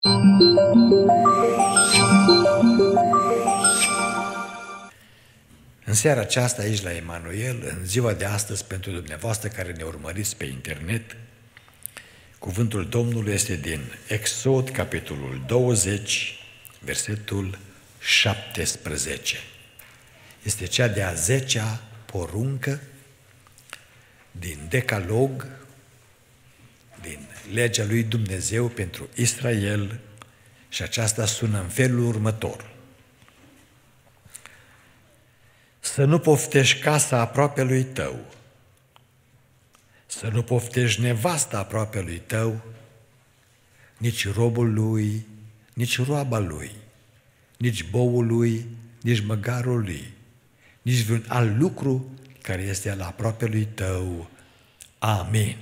În seara aceasta, aici la Emanuel, în ziua de astăzi, pentru dumneavoastră care ne urmăriți pe internet, cuvântul Domnului este din Exod, capitolul 20, versetul 17. Este cea de-a 10-a poruncă din Decalog, din legea lui Dumnezeu pentru Israel, și aceasta sună în felul următor. Să nu poftești casa aproapelui tău, să nu poftești nevasta aproapelui tău, nici robul lui, nici roaba lui, nici boul lui, nici măgarul lui, nici vreun alt lucru care este al aproapelui tău. Amin.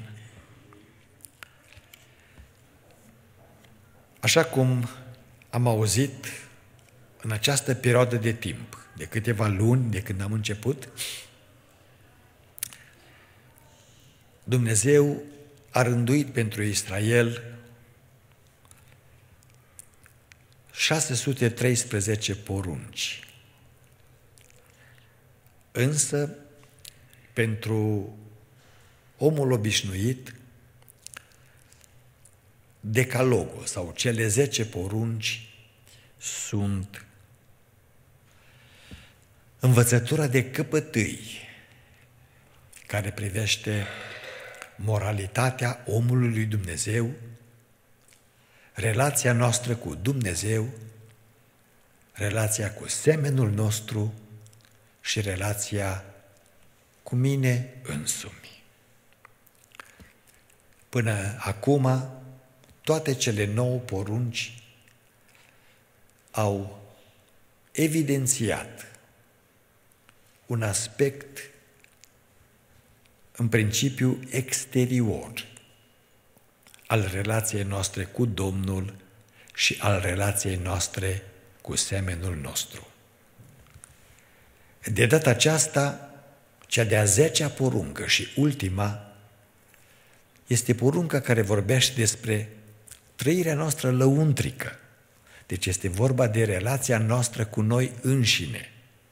Așa cum am auzit în această perioadă de timp, de câteva luni de când am început, Dumnezeu a rânduit pentru Israel 613 porunci. Însă, pentru omul obișnuit, Decalogul sau cele 10 porunci sunt învățătura de căpătâi care privește moralitatea omului lui Dumnezeu, relația noastră cu Dumnezeu, relația cu semenul nostru și relația cu mine însumi. Până acum, toate cele 9 porunci au evidențiat un aspect în principiu exterior al relației noastre cu Domnul și al relației noastre cu semenul nostru. De data aceasta, cea de-a 10-a poruncă și ultima este porunca care vorbește despre trăirea noastră lăuntrică. Deci este vorba de relația noastră cu noi înșine.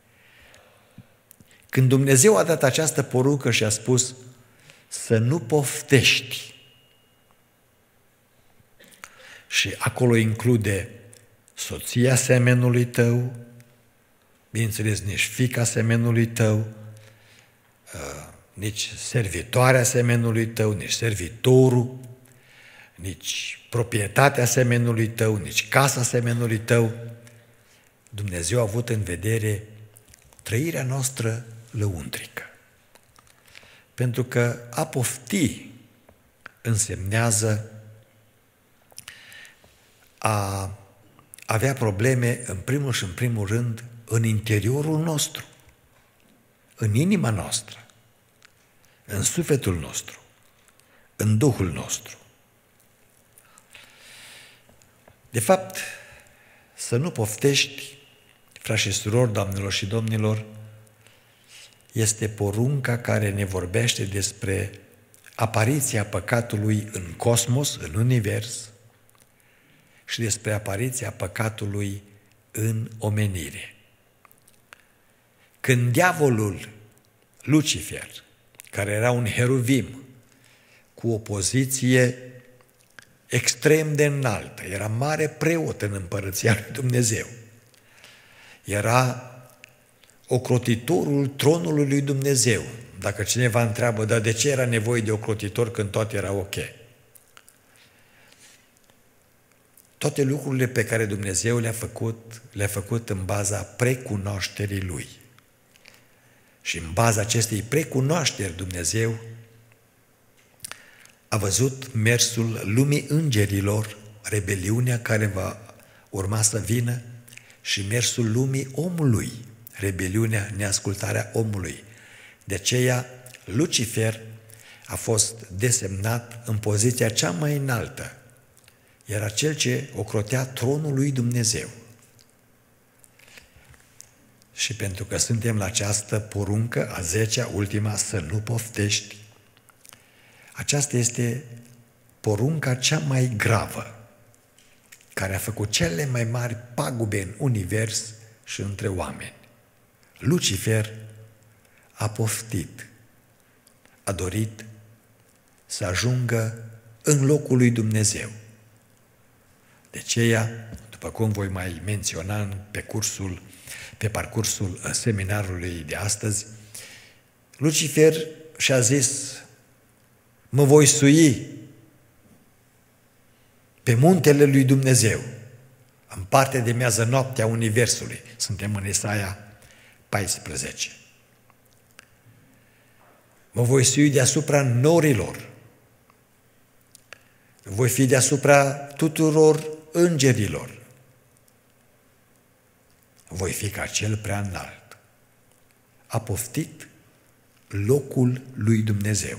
Când Dumnezeu a dat această poruncă și a spus să nu poftești, și acolo include soția semenului tău, bineînțeles nici fiica semenului tău, nici servitoarea semenului tău, nici servitorul, nici proprietatea semenului tău, nici casa semenului tău. Dumnezeu a avut în vedere trăirea noastră lăuntrică. Pentru că a pofti însemnează a avea probleme în primul și în primul rând în interiorul nostru, în inima noastră, în sufletul nostru, în Duhul nostru. De fapt, să nu poftești, frați și surori, doamnelor și domnilor, este porunca care ne vorbește despre apariția păcatului în cosmos, în univers, și despre apariția păcatului în omenire. Când diavolul Lucifer, care era un heruvim cu o poziție extrem de înaltă, era mare preot în împărăția lui Dumnezeu, era ocrotitorul tronului lui Dumnezeu. Dacă cineva întreabă, dar de ce era nevoie de ocrotitor când toate era ok? Toate lucrurile pe care Dumnezeu le-a făcut în baza precunoașterii Lui. Și în baza acestei precunoașteri Dumnezeu a văzut mersul lumii îngerilor, rebeliunea care va urma să vină, și mersul lumii omului, rebeliunea, neascultarea omului. De aceea, Lucifer a fost desemnat în poziția cea mai înaltă. Era cel ce ocrotea tronul lui Dumnezeu. Și pentru că suntem la această poruncă, a 10-a, ultima, să nu poftești, aceasta este porunca cea mai gravă care a făcut cele mai mari pagube în univers și între oameni. Lucifer a poftit, a dorit să ajungă în locul lui Dumnezeu. De aceea, după cum voi mai menționa pe parcursul seminarului de astăzi, Lucifer și-a zis: mă voi sui pe muntele lui Dumnezeu, în partea de miază noaptea universului. Suntem în Isaia 14. Mă voi sui deasupra norilor, voi fi deasupra tuturor îngerilor, voi fi ca cel prea înalt. A poftit locul lui Dumnezeu.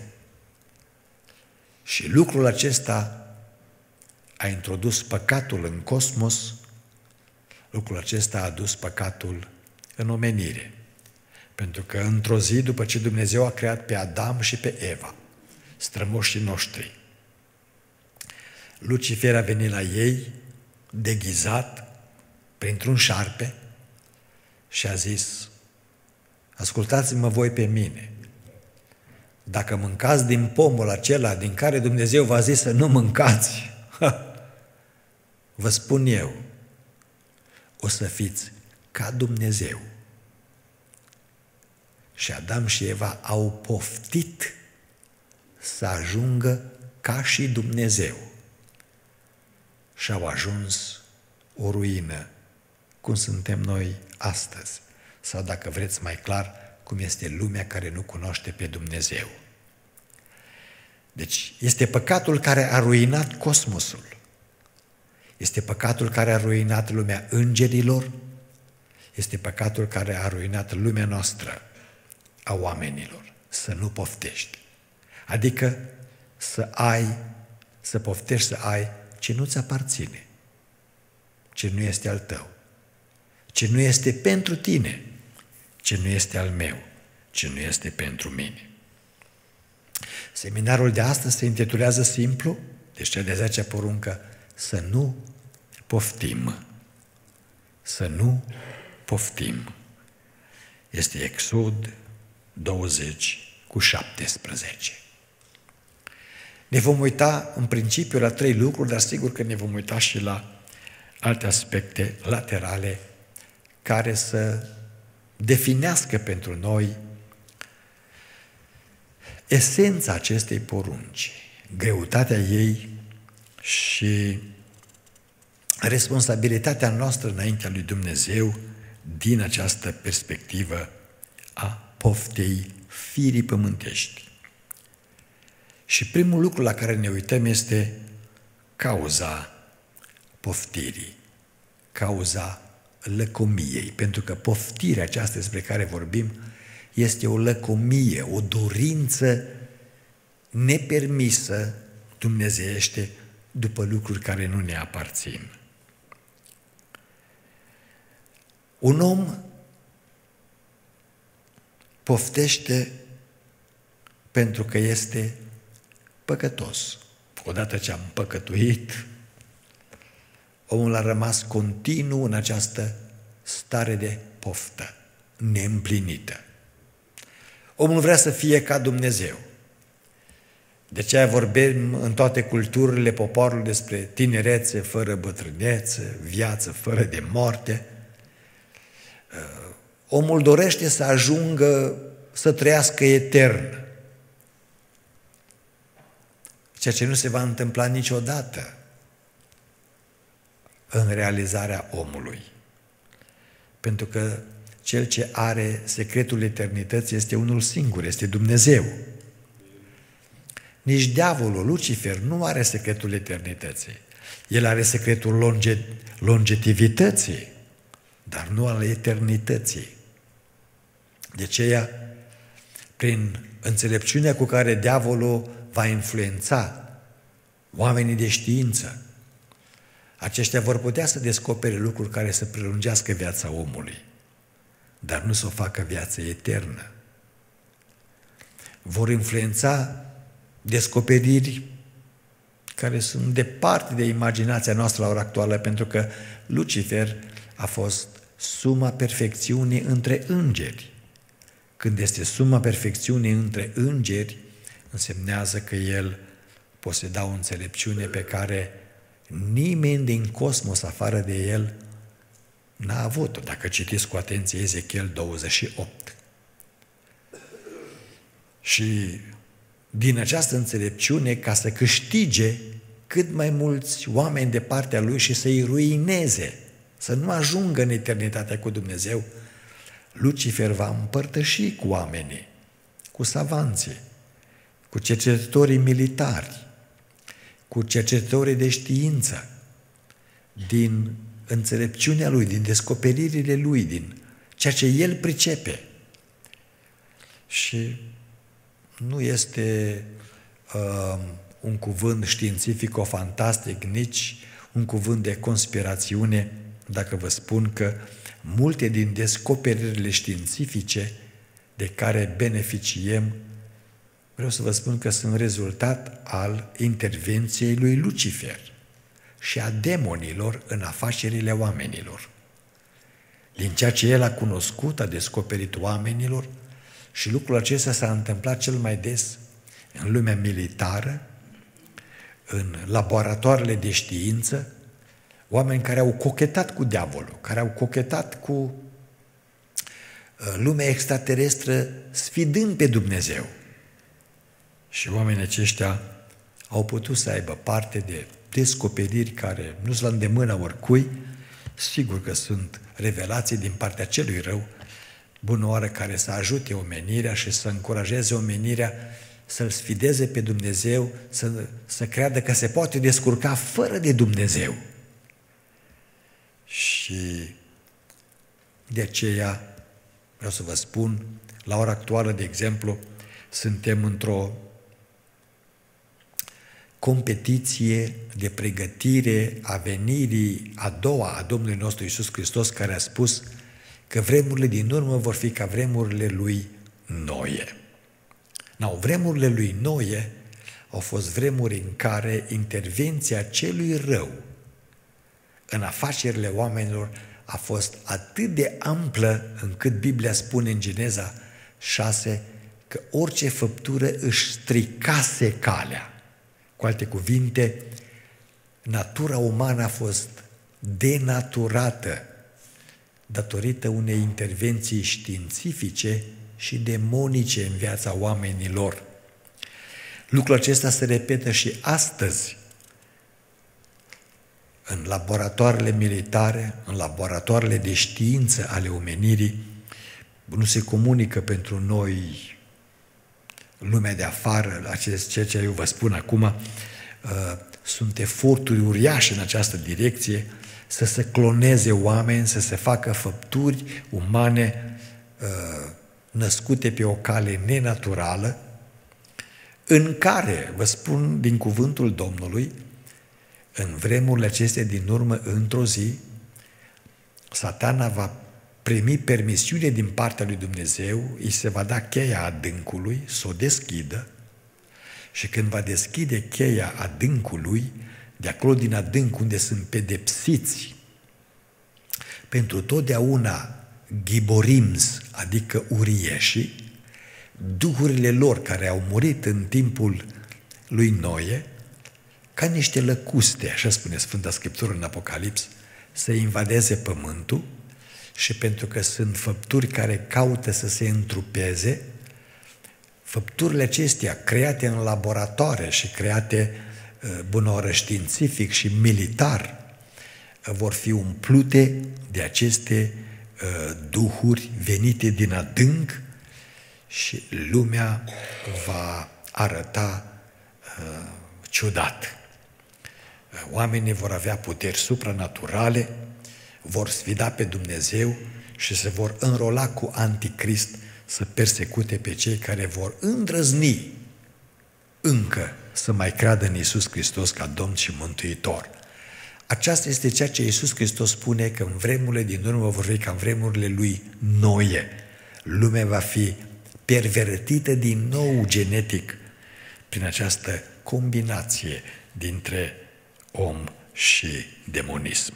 Și lucrul acesta a introdus păcatul în cosmos, lucrul acesta a adus păcatul în omenire. Pentru că într-o zi, după ce Dumnezeu a creat pe Adam și pe Eva, strămoșii noștri, Lucifer a venit la ei, deghizat, printr-un șarpe, și a zis: ascultați-mă voi pe mine, dacă mâncați din pomul acela din care Dumnezeu v-a zis să nu mâncați, vă spun eu, o să fiți ca Dumnezeu. Și Adam și Eva au poftit să ajungă ca și Dumnezeu și au ajuns o ruină, cum suntem noi astăzi, sau dacă vreți mai clar, cum este lumea care nu cunoaște pe Dumnezeu. Deci este păcatul care a ruinat cosmosul, este păcatul care a ruinat lumea îngerilor, este păcatul care a ruinat lumea noastră a oamenilor. Să nu poftești, adică să poftești să ai ce nu-ți aparține, ce nu este al tău, ce nu este pentru tine, ce nu este al meu, ce nu este pentru mine. Seminarul de astăzi se intitulează simplu, deci cea de 10-a poruncă, să nu poftim. Să nu poftim. Este Exod 20:17. Ne vom uita în principiu la 3 lucruri, dar sigur că ne vom uita și la alte aspecte laterale care să definească pentru noi esența acestei porunci, greutatea ei și responsabilitatea noastră înaintea lui Dumnezeu din această perspectivă a poftei firii pământești. Și primul lucru la care ne uităm este cauza poftirii, cauza lăcomiei, pentru că poftirea aceasta despre care vorbim este o lăcomie, o dorință nepermisă dumnezeiește după lucruri care nu ne aparțin. Un om poftește pentru că este păcătos. Odată ce am păcătuit, omul a rămas continuu în această stare de poftă neîmplinită. Omul vrea să fie ca Dumnezeu. De aceea vorbim în toate culturile poporului despre tinerețe fără bătrânețe, viață fără de moarte. Omul dorește să ajungă să trăiască etern, ceea ce nu se va întâmpla niciodată în realizarea omului. Pentru că cel ce are secretul eternității este unul singur, este Dumnezeu. Nici diavolul, Lucifer, nu are secretul eternității. El are secretul longetivității, dar nu al eternității. De aceea, prin înțelepciunea cu care diavolul va influența oamenii de știință, aceștia vor putea să descopere lucruri care să prelungească viața omului, dar nu să o facă viață eternă. Vor influența descoperiri care sunt departe de imaginația noastră la ora actuală, pentru că Lucifer a fost suma perfecțiunii între îngeri. Când este suma perfecțiunii între îngeri, însemnează că el poseda o înțelepciune pe care nimeni din cosmos afară de el n-a avut-o, dacă citiți cu atenție Ezechiel 28. Și din această înțelepciune, ca să câștige cât mai mulți oameni de partea lui și să-i ruineze, să nu ajungă în eternitatea cu Dumnezeu, Lucifer va împărtăși cu oamenii, cu savanții, cu cercetătorii militari, cu cercetătorii de știință, din înțelepciunea lui, din descoperirile lui, din ceea ce el pricepe. Și nu este un cuvânt științifico-fantastic, nici un cuvânt de conspirațiune, dacă vă spun că multe din descoperirile științifice de care beneficiem, vreau să vă spun că sunt rezultat al intervenției lui Lucifer și a demonilor în afacerile oamenilor. Din ceea ce el a cunoscut, a descoperit oamenilor, și lucrul acesta s-a întâmplat cel mai des în lumea militară, în laboratoarele de știință, oameni care au cochetat cu diavolul, care au cochetat cu lumea extraterestră, sfidând pe Dumnezeu. Și oamenii aceștia au putut să aibă parte de descoperiri care nu sunt la îndemâna oricui, sigur că sunt revelații din partea celui rău, bună oară, care să ajute omenirea și să încurajeze omenirea să-L sfideze pe Dumnezeu, să creadă că se poate descurca fără de Dumnezeu. Și de aceea vreau să vă spun, la ora actuală, de exemplu, suntem într-o competiție de pregătire a venirii a doua a Domnului nostru Iisus Hristos, care a spus că vremurile din urmă vor fi ca vremurile lui Noe. Vremurile lui Noe au fost vremuri în care intervenția celui rău în afacerile oamenilor a fost atât de amplă încât Biblia spune în Geneza 6 că orice făptură își stricase calea. Cu alte cuvinte, natura umană a fost denaturată datorită unei intervenții științifice și demonice în viața oamenilor. Lucrul acesta se repetă și astăzi în laboratoarele militare, în laboratoarele de știință ale omenirii. Nu se comunică pentru noi lumea de afară, ceea ce eu vă spun acum, sunt eforturi uriașe în această direcție, să se cloneze oameni, să se facă făpturi umane născute pe o cale nenaturală, în care, vă spun din cuvântul Domnului, în vremurile acestea din urmă, într-o zi, Satana va primi permisiune din partea lui Dumnezeu, îi se va da cheia adâncului, să o deschidă, și când va deschide cheia adâncului, de acolo din adânc unde sunt pedepsiți pentru totdeauna ghiborims, adică urieșii, duhurile lor care au murit în timpul lui Noe, ca niște lăcuste, așa spune Sfânta Scriptură în Apocalips, să invadeze pământul, și pentru că sunt făpturi care caută să se întrupeze, făpturile acestea create în laboratoare și create bunoară științific și militar, vor fi umplute de aceste duhuri venite din adânc și lumea va arăta ciudat. Oamenii vor avea puteri supranaturale, vor sfida pe Dumnezeu și se vor înrola cu Anticrist să persecute pe cei care vor îndrăzni încă să mai creadă în Iisus Hristos ca Domn și Mântuitor. Aceasta este ceea ce Iisus Hristos spune, că în vremurile din urmă vor fi ca în vremurile lui Noe. Lumea va fi pervertită din nou genetic prin această combinație dintre om și demonism.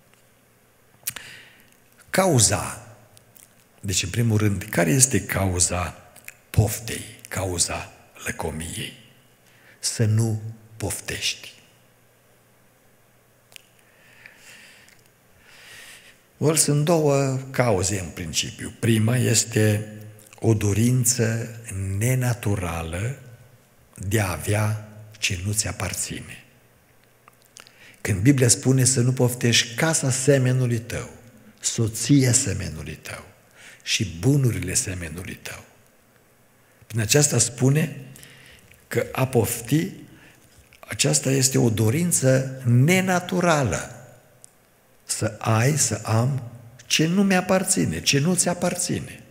Cauza, deci în primul rând, care este cauza poftei, cauza lăcomiei? Să nu poftești. Sunt două cauze în principiu. Prima este o dorință nenaturală de a avea ce nu ți aparține. Când Biblia spune să nu poftești casa semenului tău, soția semenului tău și bunurile semenului tău. Prin aceasta spune că a pofti, aceasta este o dorință nenaturală. Să ai, să am ce nu mi-aparține, ce nu ți aparține.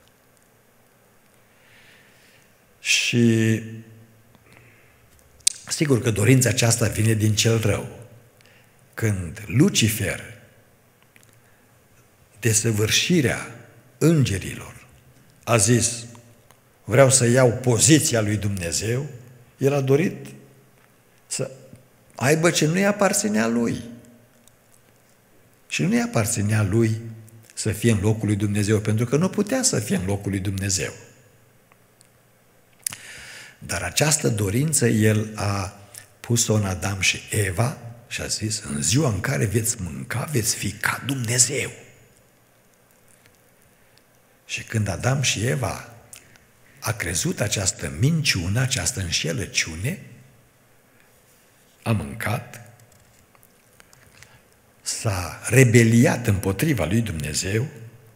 Și sigur că dorința aceasta vine din cel rău. Când Lucifer, desăvârșirea îngerilor, a zis, vreau să iau poziția lui Dumnezeu, el a dorit să aibă ce nu-i aparținea lui. Și nu-i aparținea lui să fie în locul lui Dumnezeu, pentru că nu putea să fie în locul lui Dumnezeu. Dar această dorință el a pus-o în Adam și Eva și a zis, în ziua în care veți mânca, veți fi ca Dumnezeu. Și când Adam și Eva a crezut această minciună, această înșelăciune, a mâncat, s-a rebeliat împotriva lui Dumnezeu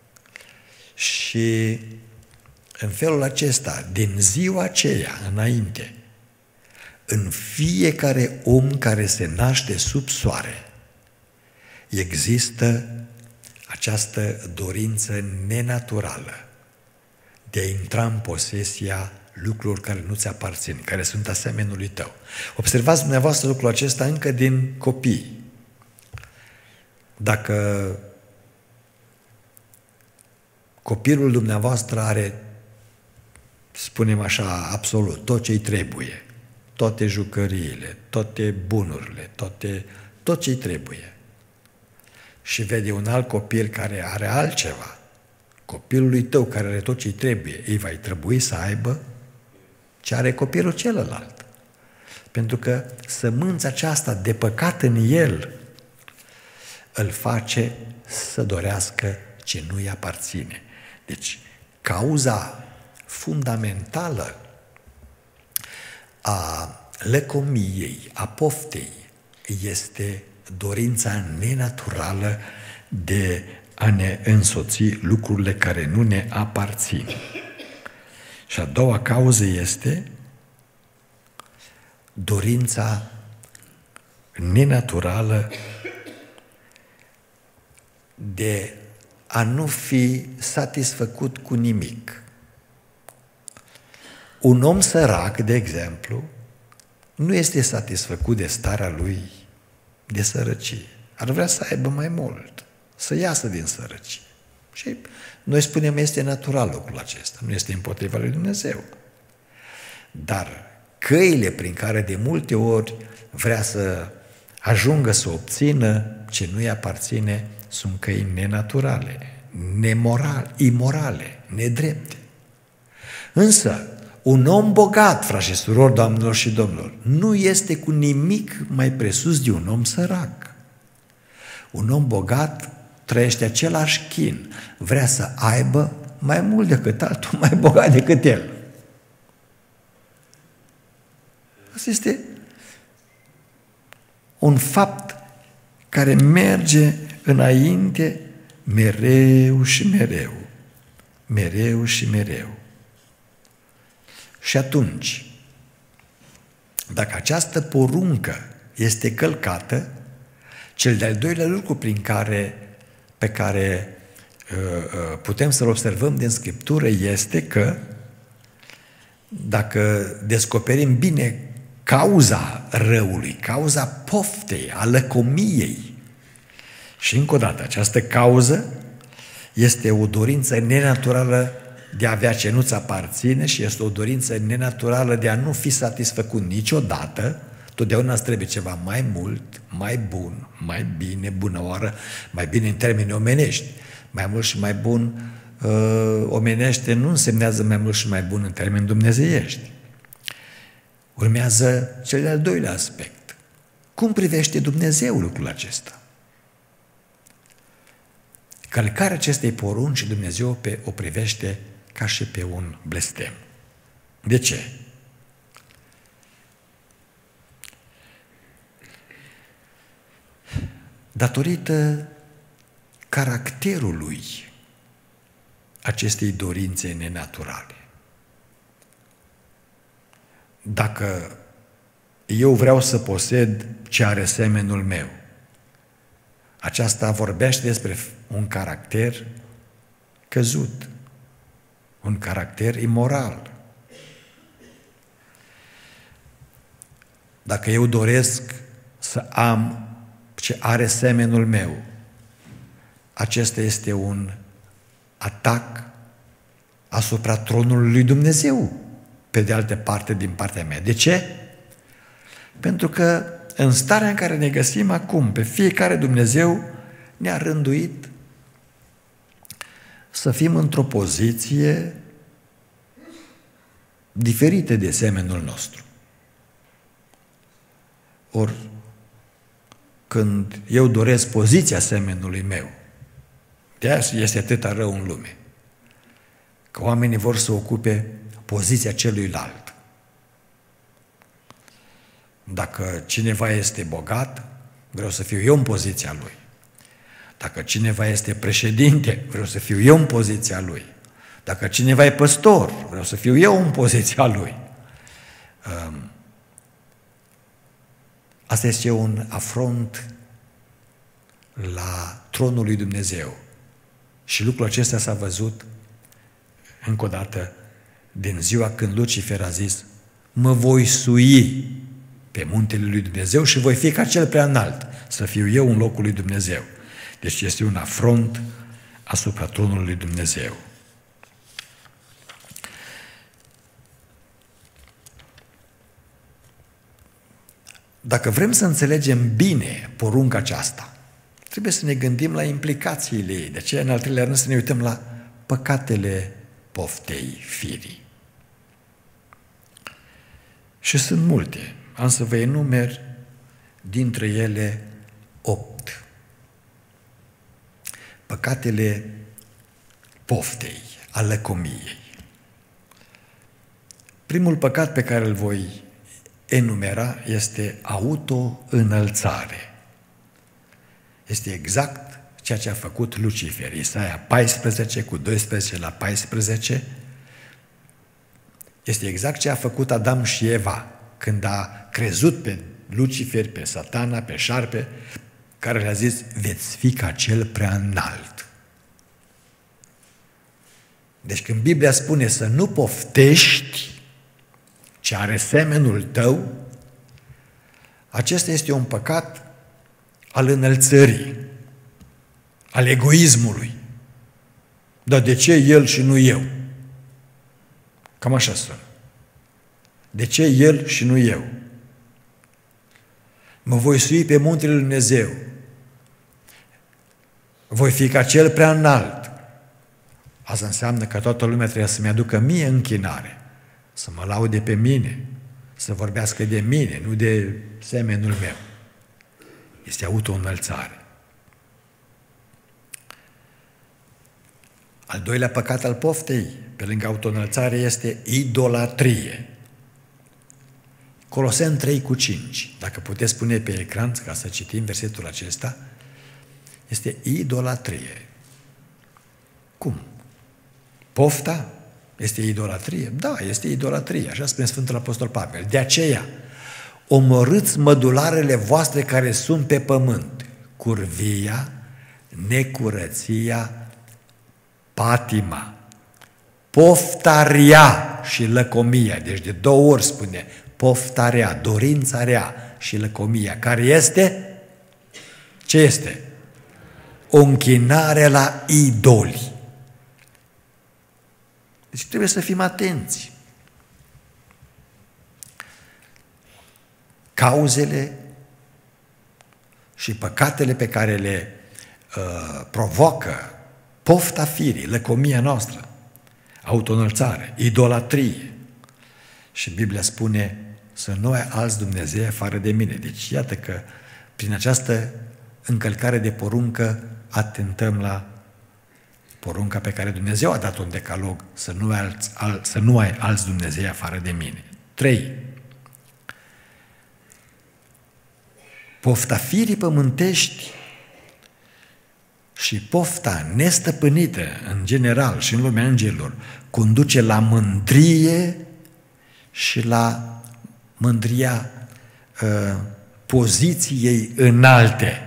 și în felul acesta, din ziua aceea înainte, în fiecare om care se naște sub soare, există această dorință nenaturală de a intra în posesia lucrurilor care nu ți aparțin, care sunt asemenului tău. Observați dumneavoastră lucrul acesta încă din copii. Dacă copilul dumneavoastră are, spunem așa, absolut tot ce-i trebuie, toate jucăriile, toate bunurile, tot ce-i trebuie, și vede un alt copil care are altceva, copilului tău care are tot ce-i trebuie, îi va trebui să aibă ce are copilul celălalt. Pentru că sămânța aceasta de păcat în el îl face să dorească ce nu-i aparține. Deci, cauza fundamentală a lăcomiei, a poftei, este dorința nenaturală de a ne însoți lucrurile care nu ne aparțin. Și a doua cauză este dorința nenaturală de a nu fi satisfăcut cu nimic. Un om sărac, de exemplu, nu este satisfăcut de starea lui de sărăcie. Ar vrea să aibă mai mult, să iasă din sărăcie. Și noi spunem, este natural lucrul acesta, nu este împotriva lui Dumnezeu. Dar căile prin care de multe ori vrea să ajungă să obțină ce nu-i aparține sunt căi nenaturale, imorale, nedrepte. Însă, un om bogat, frați și surori, doamnelor și domnilor, nu este cu nimic mai presus de un om sărac. Un om bogat trăiește același chin, vrea să aibă mai mult decât altul, mai bogat decât el. Asta este un fapt care merge înainte mereu și mereu, mereu și mereu. Și atunci, dacă această poruncă este călcată, cel de-al doilea lucru pe care putem să-l observăm din Scriptură este că dacă descoperim bine cauza răului, cauza poftei, a lăcomiei, și încă o dată, această cauză este o dorință nenaturală de a avea ce nu-ți aparține și este o dorință nenaturală de a nu fi satisfăcut niciodată, Totdeauna îți trebuie ceva mai mult, mai bun, mai bine, bună oară, mai bine în termeni omenești. Mai mult și mai bun omenește nu însemnează mai mult și mai bun în termeni dumnezeiești. Urmează cel de-al doilea aspect. Cum privește Dumnezeu lucrul acesta? Călcarea acestei porunci Dumnezeu o privește ca și pe un blestem. De ce? Datorită caracterului acestei dorințe nenaturale. Dacă eu vreau să posed ce are semenul meu, aceasta vorbește despre un caracter căzut, un caracter imoral. Dacă eu doresc să am ce are semenul meu, acesta este un atac asupra tronului lui Dumnezeu, pe de altă parte, din partea mea. De ce? Pentru că în starea în care ne găsim acum, pe fiecare Dumnezeu ne-a rânduit să fim într-o poziție diferită de semenul nostru. Ori, când eu doresc poziția semenului meu, de-aia este atâta rău în lume, că oamenii vor să ocupe poziția celuilalt. Dacă cineva este bogat, vreau să fiu eu în poziția lui. Dacă cineva este președinte, vreau să fiu eu în poziția lui. Dacă cineva e păstor, vreau să fiu eu în poziția lui. Asta este un afront la tronul lui Dumnezeu. Și lucrul acesta s-a văzut încă o dată din ziua când Lucifer a zis: mă voi sui pe muntele lui Dumnezeu și voi fi ca cel prea înalt, să fiu eu în locul lui Dumnezeu. Deci este un afront asupra tronului lui Dumnezeu. Dacă vrem să înțelegem bine porunca aceasta, trebuie să ne gândim la implicațiile ei. De aceea, în al treilea rând, să ne uităm la păcatele poftei firii. Și sunt multe. Am să vă enumer dintre ele 8. Păcatele poftei, a lăcomiei. Primul păcat pe care îl voi enumera este auto-înălțare. Este exact ceea ce a făcut Lucifer. Isaia 14 cu 12 la 14 este exact ce a făcut Adam și Eva când a crezut pe Lucifer, pe Satana, pe șarpe, care le-a zis: veți fi ca cel prea înalt. Deci când Biblia spune să nu poftești ce are semenul tău, acesta este un păcat al înălțării, al egoismului. Dar de ce el și nu eu? Cam așa sună. De ce el și nu eu? Mă voi sui pe muntele lui Dumnezeu. Voi fi ca cel prea înalt. Asta înseamnă că toată lumea trebuie să-mi aducă mie închinare, să mă laude pe mine, să vorbească de mine, nu de semenul meu. Este auto-înălțare. Al doilea păcat al poftei, pe lângă auto-înălțare, este idolatrie. Coloseni 3 cu 5, dacă puteți pune pe ecran ca să citim versetul acesta, este idolatrie. Cum? Pofta este idolatrie? Da, este idolatrie, așa spune Sfântul Apostol Pavel. De aceea, omorâți mădularele voastre care sunt pe pământ: curvia, necurăția, patima, pofta rea și lăcomia. Deci de 2 ori spune pofta rea, dorința rea și lăcomia, care este? Ce este? O închinare la idoli. Deci trebuie să fim atenți. cauzele și păcatele pe care le provoacă pofta firii, lăcomia noastră, autoînălțare, idolatrie. Și Biblia spune să nu ai alți Dumnezei afară de mine. Deci iată că prin această încălcare de poruncă atentăm la porunca pe care Dumnezeu a dat-o în decalog, să nu ai alți Dumnezei afară de mine. 3. Pofta firii pământești și pofta nestăpânită în general și în lumea îngerilor conduce la mândrie și la mândria poziției înalte.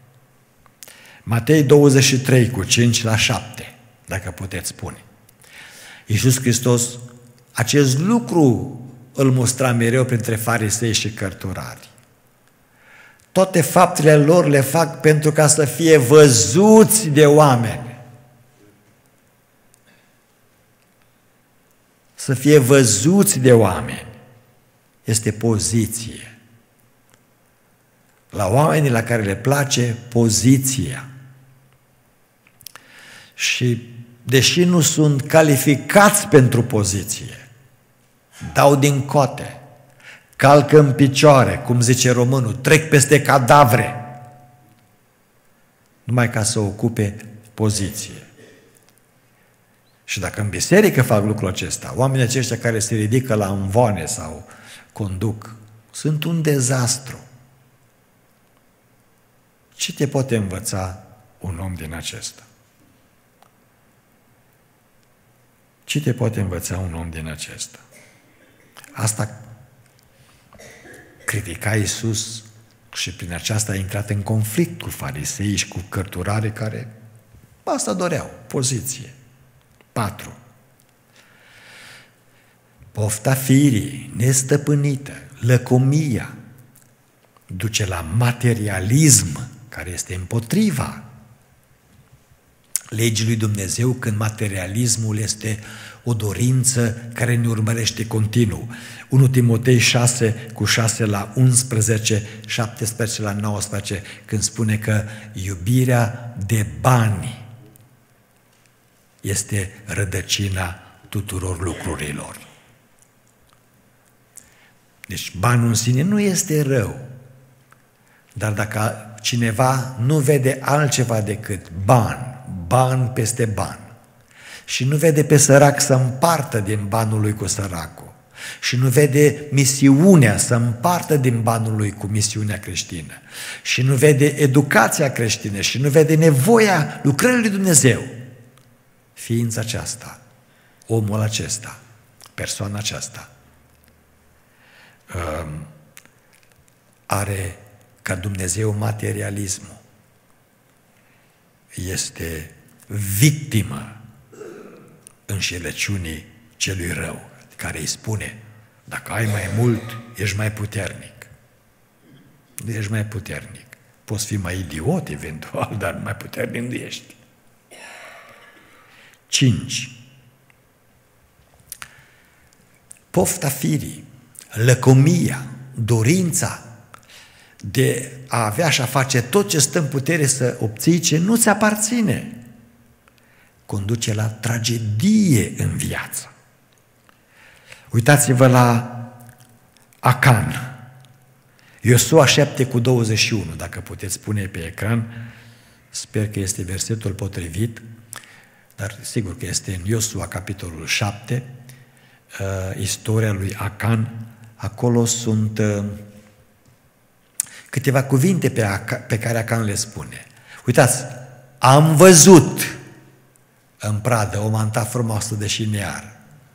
Matei 23, cu 5 la 7, dacă puteți spune. Iisus Hristos acest lucru îl mostra mereu printre farisei și cărturari. Toate faptele lor le fac pentru ca să fie văzuți de oameni. Să fie văzuți de oameni. Este poziție. La oamenii la care le place poziția. Și deși nu sunt calificați pentru poziție, dau din cote, calcă în picioare, cum zice românul, trec peste cadavre, numai ca să ocupe poziție. Și dacă în biserică fac lucrul acesta, oamenii aceștia care se ridică la învoane sau conduc, sunt un dezastru. Ce te poate învăța un om din acesta? Ce te poate învăța un om din acesta? Asta critica Iisus și prin aceasta a intrat în conflict cu farisei și cu cărturarii care asta doreau, poziție. 4. Pofta firii, nestăpânită, lăcomia, duce la materialism, care este împotriva legii lui Dumnezeu, când materialismul este o dorință care ne urmărește continuu. 1 Timotei 6, cu 6 la 11, 17 la 19, când spune că iubirea de bani este rădăcina tuturor lucrurilor. Deci banul în sine nu este rău, dar dacă cineva nu vede altceva decât ban peste ban, și nu vede pe sărac să împartă din banul lui cu săracul, și nu vede misiunea să împartă din banul lui cu misiunea creștină, și nu vede educația creștină, și nu vede nevoia lucrării lui Dumnezeu, ființa aceasta, omul acesta, persoana aceasta, are ca Dumnezeu materialismul, este victimă înșelăciunii celui rău, care îi spune, dacă ai mai mult, ești mai puternic. Nu ești mai puternic. Poți fi mai idiot eventual, dar mai puternic nu ești. 5. Pofta firii, lăcomia, dorința de a avea și a face tot ce stă în putere să obții ce nu ți aparține, conduce la tragedie în viață. Uitați-vă la Acan, Iosua 7 cu 21, dacă puteți pune pe ecran, sper că este versetul potrivit, dar sigur că este în Iosua capitolul 7, istoria lui Acan. Acolo sunt câteva cuvinte pe care Acan le spune. Uitați, am văzut în pradă o manta frumoasă de șiniar,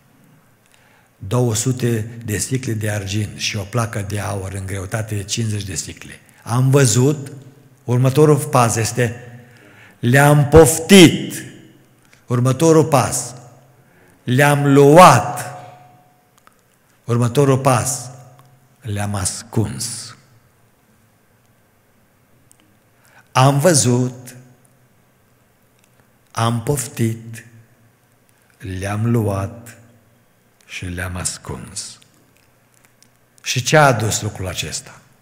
200 de sicle de argint și o placă de aur în greutate de 50 de sicle. Am văzut, următorul pas este, le-am poftit. Următorul pas, le-am luat. Următorul pas, le-am ascuns. Am văzut, am poftit, le-am luat și le-am ascuns. Și ce a adus lucrul acesta?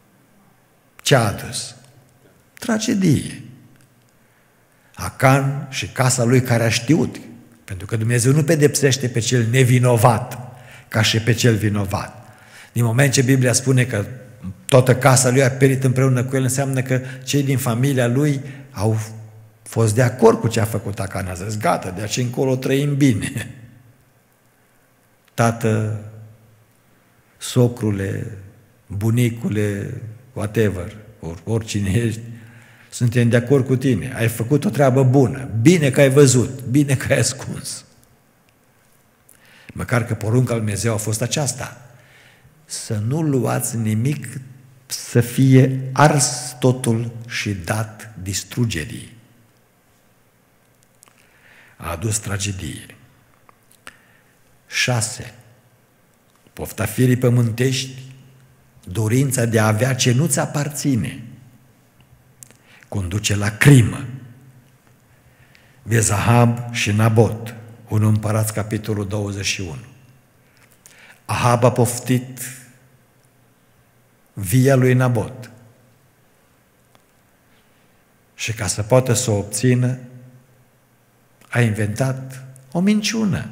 Ce a adus? Tragedie. Acan și casa lui care a știut, pentru că Dumnezeu nu pedepsește pe cel nevinovat ca și pe cel vinovat. Din moment ce Biblia spune că toată casa lui a perit împreună cu el, înseamnă că cei din familia lui au fost de acord cu ce a făcut Acan. A zis, gata, de aici încolo trăim bine. Tată, socrule, bunicule, whatever, oricine ești, suntem de acord cu tine, ai făcut o treabă bună, bine că ai văzut, bine că ai ascuns. Măcar că porunca lui Dumnezeu a fost aceasta, să nu luați nimic, să fie ars totul și dat distrugerii. A adus tragedie. 6. Pofta firii pământești, dorința de a avea ce nu-ți aparține, conduce la crimă. Vezi Ahab și Nabot, 1 Împărați, capitolul 21. Ahab a poftit via lui Nabot și ca să poată să o obțină, a inventat o minciună.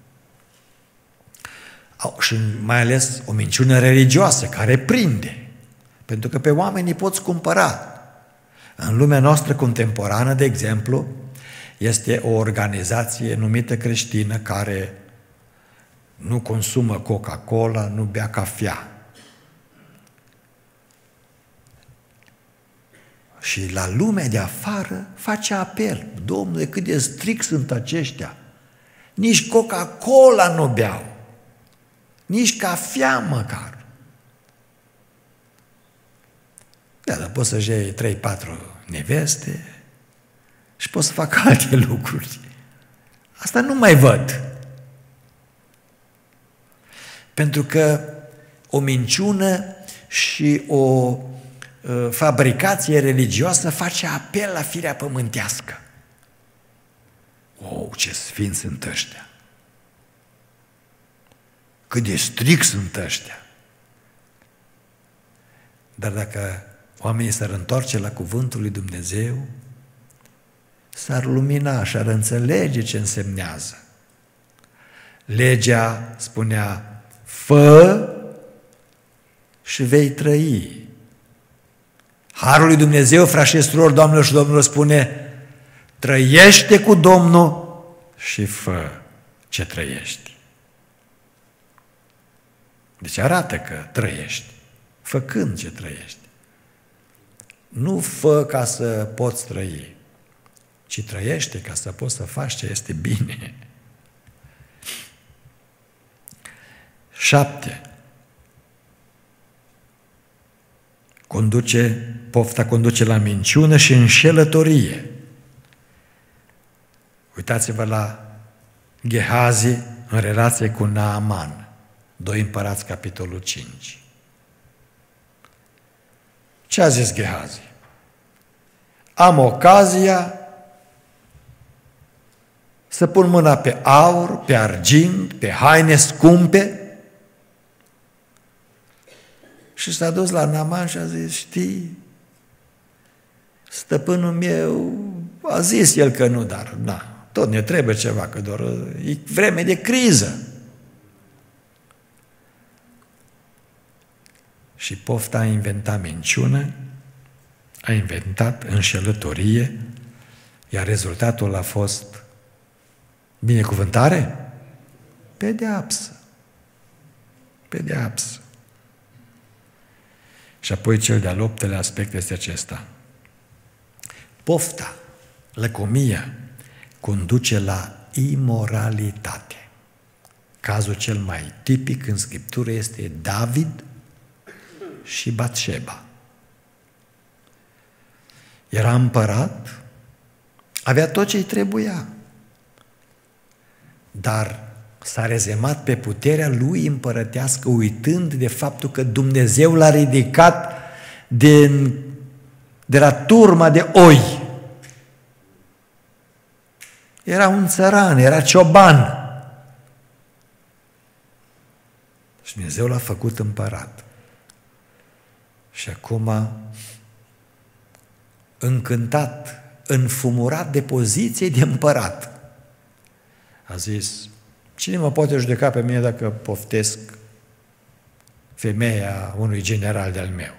Și mai ales o minciună religioasă care prinde, pentru că pe oamenii poți cumpăra. În lumea noastră contemporană, de exemplu, este o organizație numită creștină care nu consumă Coca-Cola, nu bea cafea. Și la lumea de afară face apel. Domnule, cât de strict sunt aceștia! Nici Coca-Cola nu beau, nici cafea măcar. Da, dar poți să-și iei 3-4 neveste și poți să fac alte lucruri. Asta nu mai văd. Pentru că o minciună și o fabricație religioasă face apel la firea pământească. Wow, ce sfinți sunt ăștia! Cât de strict sunt ăștia! Dar dacă oamenii s-ar întoarce la cuvântul lui Dumnezeu, s-ar lumina și ar înțelege ce însemnează. Legea spunea, fă și vei trăi. Harul lui Dumnezeu, frați și surori, doamnelor și domnilor, spune, trăiește cu Domnul și fă ce trăiești. Deci arată că trăiești, făcând ce trăiești. Nu fă ca să poți trăi, ci trăiește ca să poți să faci ce este bine. 7. Pofta conduce la minciună și înșelătorie. Uitați-vă la Gehazi în relație cu Naaman, 2 Împărați, capitolul 5. Ce a zis Gehazi? Am ocazia să pun mâna pe aur, pe argint, pe haine scumpe. Și s-a dus la Naaman și a zis, știi, stăpânul meu a zis el că nu, dar na, tot ne trebuie ceva, că doar e vreme de criză. Și pofta a inventat minciună, a inventat înșelătorie, iar rezultatul a fost binecuvântare? Pedeapsă. Pedeapsă. Și apoi cel de-al 8-lea aspect este acesta. Pofta, lăcomia, conduce la imoralitate. Cazul cel mai tipic în Scriptură este David și Batșeba. Era împărat, avea tot ce-i trebuia, dar s-a rezemat pe puterea lui împărătească, uitând de faptul că Dumnezeu l-a ridicat de la turma de oi. Era un țăran, era cioban. Și Dumnezeu l-a făcut împărat. Și acum încântat, înfumurat de poziție de împărat, a zis: cine mă poate judeca pe mine dacă poftesc femeia unui general de-al meu?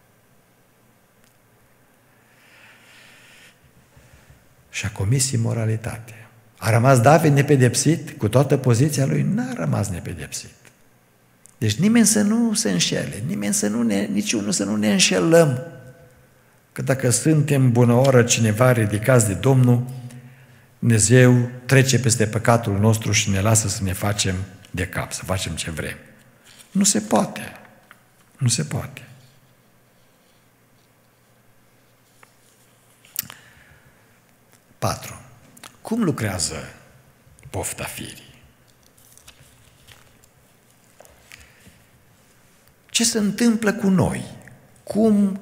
Și a comis imoralitate. A rămas David nepedepsit cu toată poziția lui? N-a rămas nepedepsit. Deci nimeni să nu se înșele, niciunul să nu ne înșelăm, că dacă suntem bună oră cineva ridicați de Domnul, Dumnezeu trece peste păcatul nostru și ne lasă să ne facem de cap, să facem ce vrem. Nu se poate. Nu se poate. Patru. Cum lucrează pofta firii? Ce se întâmplă cu noi? Cum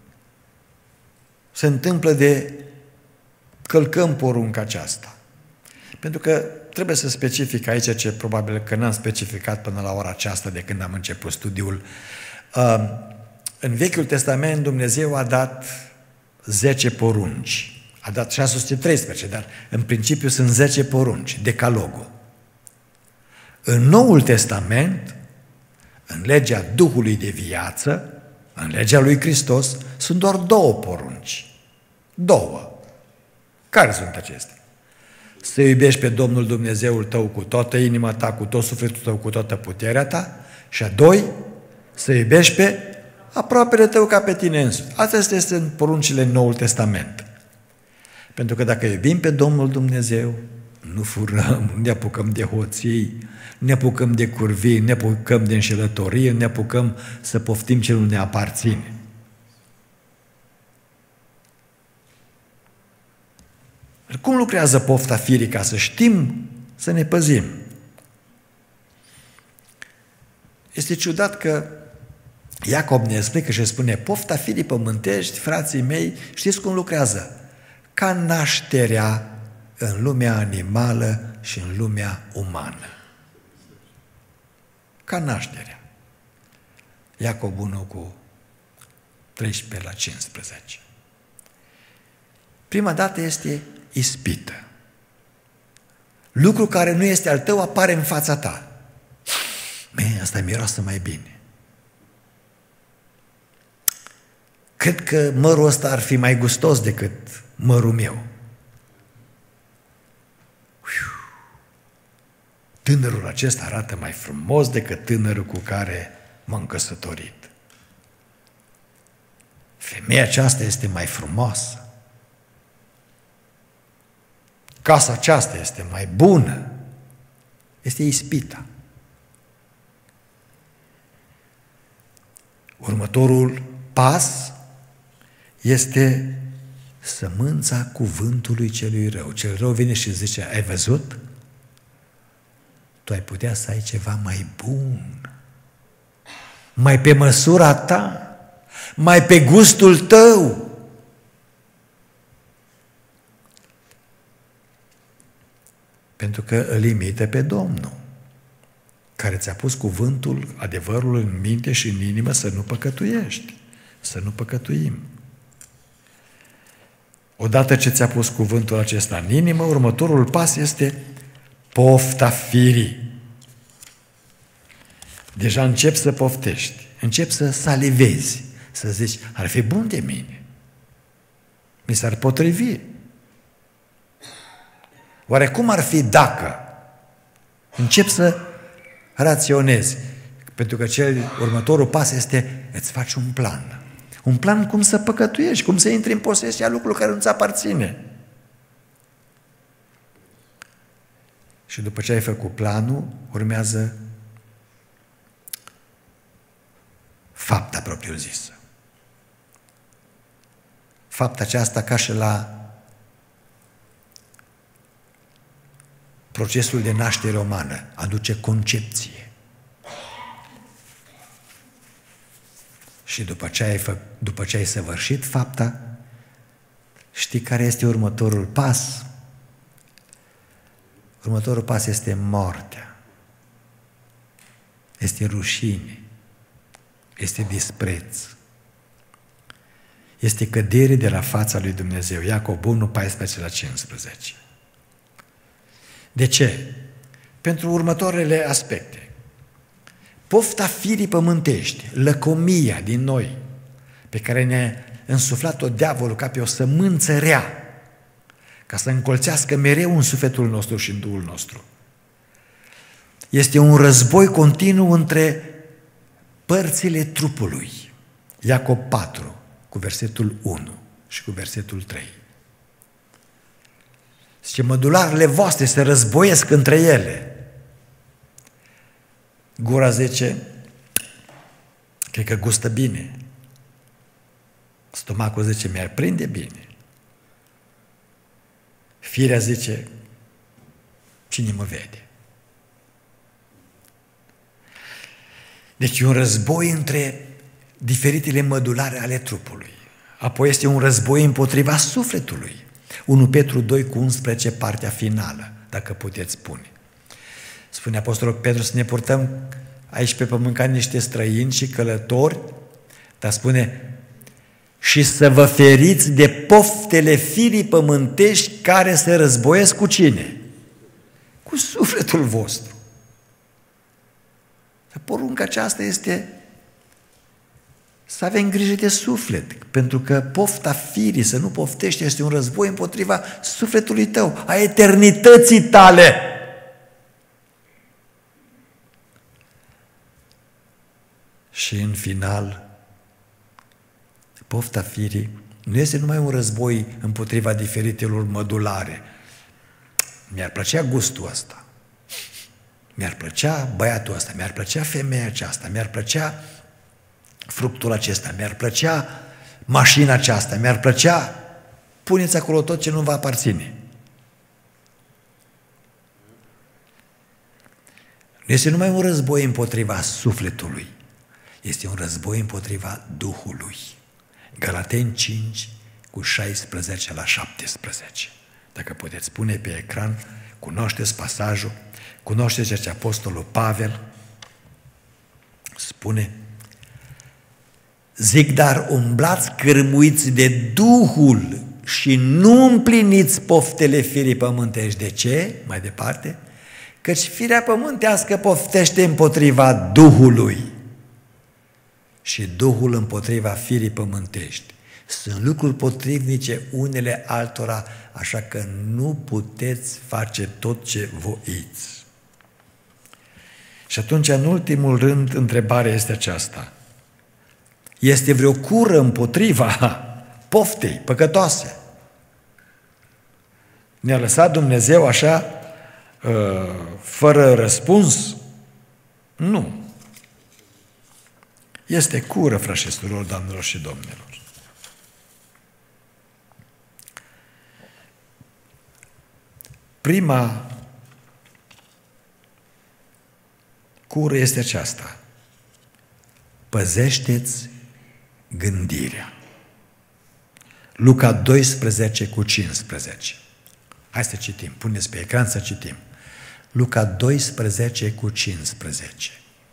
se întâmplă de călcăm porunca aceasta? Pentru că trebuie să specific aici ce probabil că n-am specificat până la ora aceasta de când am început studiul. În Vechiul Testament Dumnezeu a dat 10 porunci. A dat 613, dar în principiu sunt 10 porunci, decalogul. În Noul Testament, în legea Duhului de viață, în legea lui Hristos, sunt doar 2 porunci. 2. Care sunt acestea? Să iubești pe Domnul Dumnezeul tău cu toată inima ta, cu tot sufletul tău, cu toată puterea ta. Și a 2, să iubești pe aproapele tău ca pe tine însuți. Astea sunt poruncile în Noul Testament. Pentru că dacă iubim pe Domnul Dumnezeu, nu furăm, nu ne apucăm de hoții, nu ne apucăm de curvii, nu ne apucăm de înșelătorie, nu ne apucăm să poftim ce nu ne aparține. Cum lucrează pofta firii ca să știm să ne păzim? Este ciudat că Iacob ne explică și spune: pofta firii pământești, frații mei, știți cum lucrează? Ca nașterea în lumea animală și în lumea umană. Ca nașterea. Iacob 1 cu 13 la 15. Prima dată este ispită. Lucru care nu este al tău apare în fața ta. Asta miroasă mai bine. Cred că mărul ăsta ar fi mai gustos decât mărul meu. Tânărul acesta arată mai frumos decât tânărul cu care m-am căsătorit. Femeia aceasta este mai frumoasă. Casa aceasta este mai bună. Este ispita. Următorul pas este sămânța cuvântului celui rău. Cel rău vine și zice: ai văzut? Tu ai putea să ai ceva mai bun, mai pe măsura ta, mai pe gustul tău. Pentru că îl imită pe Domnul, care ți-a pus cuvântul adevărului în minte și în inimă, să nu păcătuiești, să nu păcătuim. Odată ce ți-a pus cuvântul acesta în inimă, următorul pas este pofta firii. Deja începi să poftești, începi să salivezi, să zici: ar fi bun de mine, mi s-ar potrivi. Oare cum ar fi dacă? Începi să raționezi, pentru că următorul pas este: îți faci un plan. Un plan cum să păcătuiești, cum să intri în posesia lucrurilor care nu-ți aparține. Și după ce ai făcut planul, urmează fapta propriu-zisă. Fapta aceasta, ca și la procesul de naștere umană, aduce concepție. Și după ce ai săvârșit fapta, știi care este următorul pas? Următorul pas este moartea. Este rușine. Este dispreț. este cădere de la fața lui Dumnezeu. Iacob 1, 14-15. De ce? Pentru următoarele aspecte. Pofta firii pământești, lăcomia din noi, pe care ne-a însuflat-o diavolul ca pe o sămânță rea, ca să încolțească mereu în sufletul nostru și în Duhul nostru. Este un război continuu între părțile trupului. Iacob 4, cu versetul 1 și cu versetul 3. Zice, mădularele voastre se războiesc între ele. Gura zice, cred că gustă bine. Stomacul zice, mi-ar prinde bine. Firea zice, cine mă vede? Deci e un război între diferitele mădulare ale trupului. Apoi este un război împotriva sufletului. 1 Petru 2 cu 11, partea finală, dacă puteți spune. Spune Apostolul Petru să ne purtăm aici pe pământ ca niște străini și călători, dar spune și să vă feriți de poftele firii pământești care se războiesc cu cine? Cu sufletul vostru. Porunca aceasta este să avem grijă de suflet, pentru că pofta firii, să nu poftești, este un război împotriva sufletului tău, a eternității tale. Și în final, pofta firii nu este numai un război împotriva diferitelor mădulare. Mi-ar plăcea gustul ăsta, mi-ar plăcea băiatul ăsta, mi-ar plăcea femeia aceasta, mi-ar plăcea fructul acesta, mi-ar plăcea mașina aceasta, mi-ar plăcea, puneți acolo tot ce nu vă aparține. Nu este numai un război împotriva sufletului, este un război împotriva Duhului. Galateni 5 cu 16 la 17. Dacă puteți pune pe ecran, cunoașteți pasajul, cunoașteți ce Apostolul Pavel spune, zic, dar umblați cârmuiți de Duhul și nu împliniți poftele firii pământești. De ce? Mai departe, căci firea pământească poftește împotriva Duhului și Duhul împotriva firii pământești. Sunt lucruri potrivnice unele altora, așa că nu puteți face tot ce voiți. Și atunci, în ultimul rând, întrebarea este aceasta. Este vreo cură împotriva poftei păcătoase? Ne-a lăsat Dumnezeu așa, fără răspuns? Nu. Este cură, frați și surori, doamnelor și domnilor. Prima cură este aceasta. Păzește-ți gândirea. Luca 12 cu 15. Hai să citim, puneți pe ecran să citim. Luca 12 cu 15.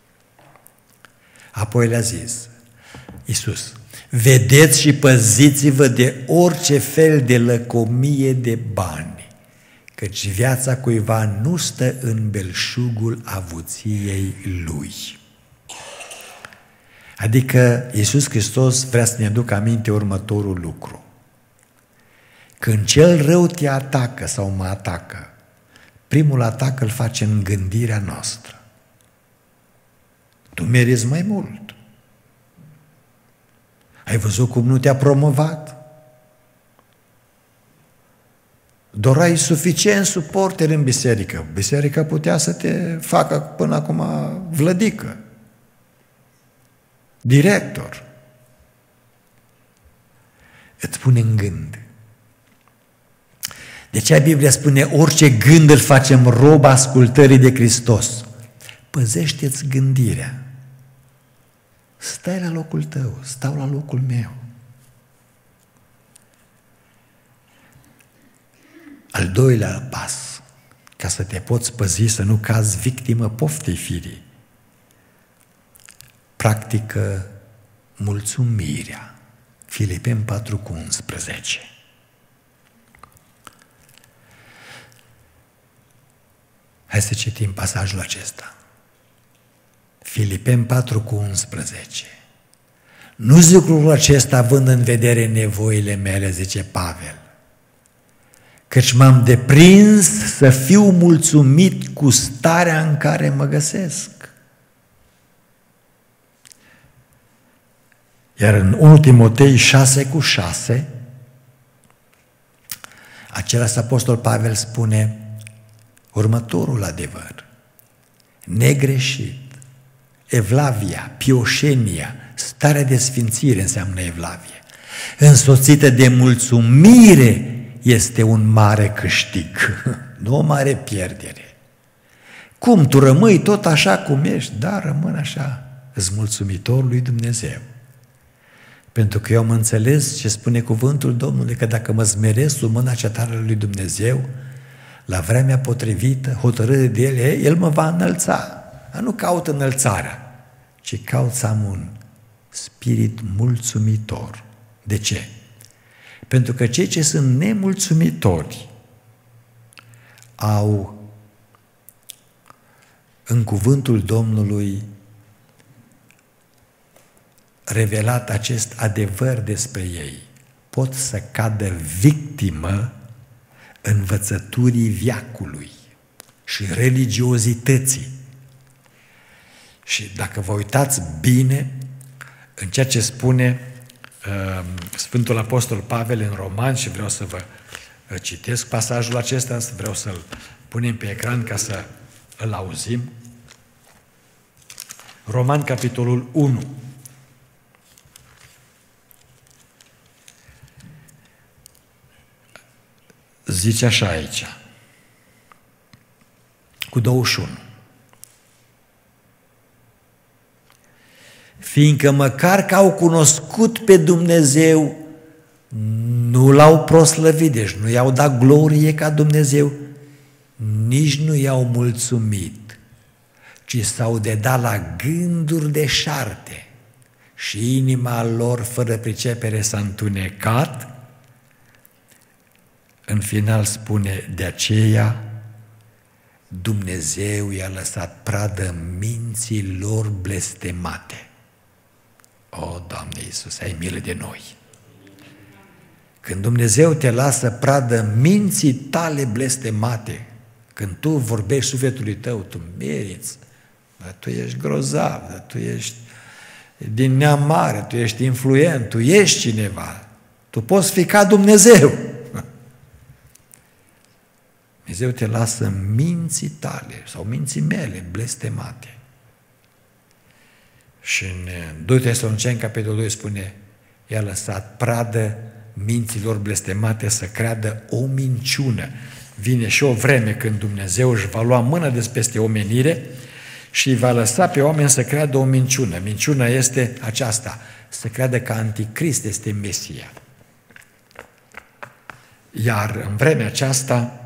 Apoi le-a zis Iisus, vedeți și păziți-vă de orice fel de lăcomie de bani, căci viața cuiva nu stă în belșugul avuției lui. Adică Iisus Hristos vrea să ne aducă aminte următorul lucru. Când cel rău te atacă sau mă atacă, primul atac îl face în gândirea noastră. Tu meriți mai mult. Ai văzut cum nu te-a promovat? Doar ai suficient suporteri în biserică. Biserica putea să te facă până acum vlădică, director. Îți pune în gând. De aceea Biblia spune, orice gând îl facem rob ascultării de Hristos. Păzește-ți gândirea. Stai la locul tău, stau la locul meu. Al doilea pas, ca să te poți păzi să nu cazi victimă poftei firii, practică mulțumirea. Filipeni 4:11. Hai să citim pasajul acesta. Filipeni 4:11. Nu zic lucrul acesta având în vedere nevoile mele, zice Pavel, căci m-am deprins să fiu mulțumit cu starea în care mă găsesc. Iar în 1 Timotei 6:6, același apostol Pavel spune următorul adevăr: negreșit, evlavia, pioșenia, starea de sfințire înseamnă evlavie, însoțită de mulțumire, este un mare câștig, nu o mare pierdere. Cum, tu rămâi tot așa cum ești? Da, rămân așa, îți mulțumitor lui Dumnezeu. Pentru că eu am înțeles ce spune cuvântul Domnului, că dacă mă smeresc sub mâna cea tare lui Dumnezeu, la vremea potrivită, hotărât de El mă va înălța. Nu caut înălțarea, ci caut să am un spirit mulțumitor. De ce? Pentru că cei ce sunt nemulțumitori au în cuvântul Domnului revelat acest adevăr despre ei. Pot să cadă victimă învățăturii veacului și religiozității. Și dacă vă uitați bine în ceea ce spune Sfântul Apostol Pavel în Romani, și vreau să vă citesc pasajul acesta, vreau să-l punem pe ecran ca să îl auzim. Romani, capitolul 1. Zice așa aici, cu 21. Fiindcă măcar că au cunoscut pe Dumnezeu, nu l-au proslăvit, deci nu i-au dat glorie ca Dumnezeu, nici nu i-au mulțumit, ci s-au dedat la gânduri deșarte și inima lor fără pricepere s-a întunecat. În final spune, de aceea Dumnezeu i-a lăsat pradă minții lor blestemate. O, Doamne Iisus, ai milă de noi! Când Dumnezeu te lasă pradă minții tale blestemate, când tu vorbești sufletului tău, tu meriți, dar tu ești grozav, dar tu ești din neam mare, tu ești influent, tu ești cineva, tu poți fi ca Dumnezeu. Dumnezeu te lasă minții tale sau minții mele blestemate. Și în 2 Tesaloniceni, capitolul 2, spune, i-a lăsat pradă minților blestemate să creadă o minciună. Vine și o vreme când Dumnezeu își va lua mână peste omenire și îi va lăsa pe oameni să creadă o minciună. Minciuna este aceasta, să creadă că Anticrist este Mesia. Iar în vremea aceasta,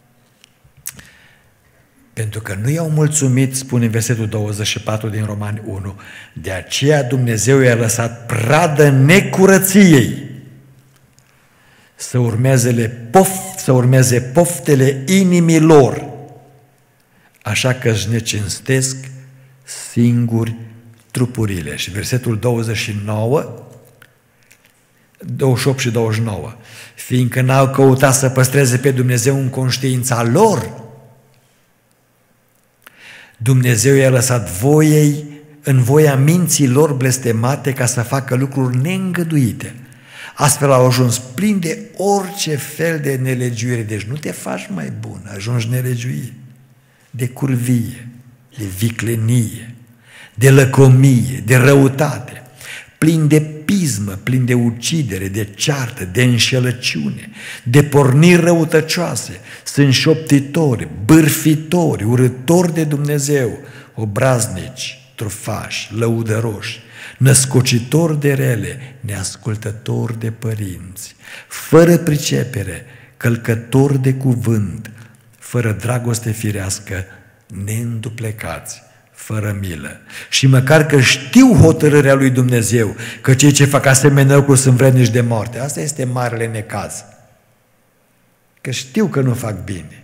pentru că nu i-au mulțumit, spune în versetul 24 din Romani 1, de aceea Dumnezeu i-a lăsat pradă necurăției să urmeze poftele inimii lor, așa că își necinstesc singuri trupurile. Și versetul 28 și 29, fiindcă n-au căutat să păstreze pe Dumnezeu în conștiința lor, Dumnezeu i-a lăsat în voia minții lor blestemate ca să facă lucruri neîngăduite. Astfel au ajuns plini de orice fel de nelegiuire. Deci nu te faci mai bun, ajungi nelegiuit, de curvie, de viclenie, de lăcomie, de răutate, plin de pismă, plin de ucidere, de ceartă, de înșelăciune, de porniri răutăcioase, sunt șoptitori, bârfitori, urâtori de Dumnezeu, obraznici, trufași, lăudăroși, născocitori de rele, neascultători de părinți, fără pricepere, călcători de cuvânt, fără dragoste firească, neînduplecați, fără milă. Și măcar că știu hotărârea lui Dumnezeu, că cei ce fac asemenea lucruri sunt vrednici de moarte. Asta este marele necaz. Că știu că nu fac bine.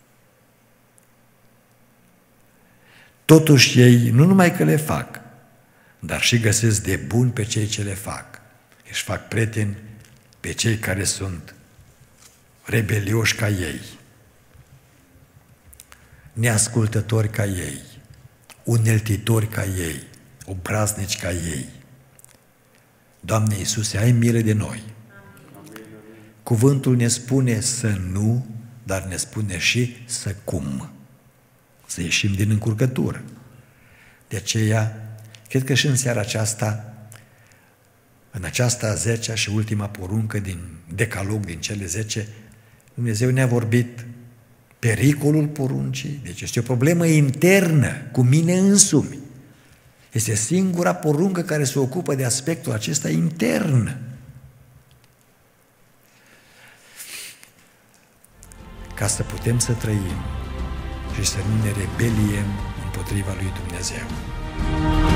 Totuși ei nu numai că le fac, dar și găsesc de bun pe cei ce le fac. Își fac prieteni pe cei care sunt rebelioși ca ei, neascultători ca ei, uneltitori ca ei, obraznici ca ei. Doamne Iisuse, ai milă de noi. Cuvântul ne spune să nu, dar ne spune și să cum. Să ieșim din încurcătură. De aceea, cred că și în seara aceasta, în aceasta 10-a și ultima poruncă din Decalog, din cele 10, Dumnezeu ne-a vorbit pericolul poruncii. Deci este o problemă internă cu mine însumi. Este singura poruncă care se ocupă de aspectul acesta intern. Ca să putem să trăim și să nu ne rebeliem împotriva lui Dumnezeu.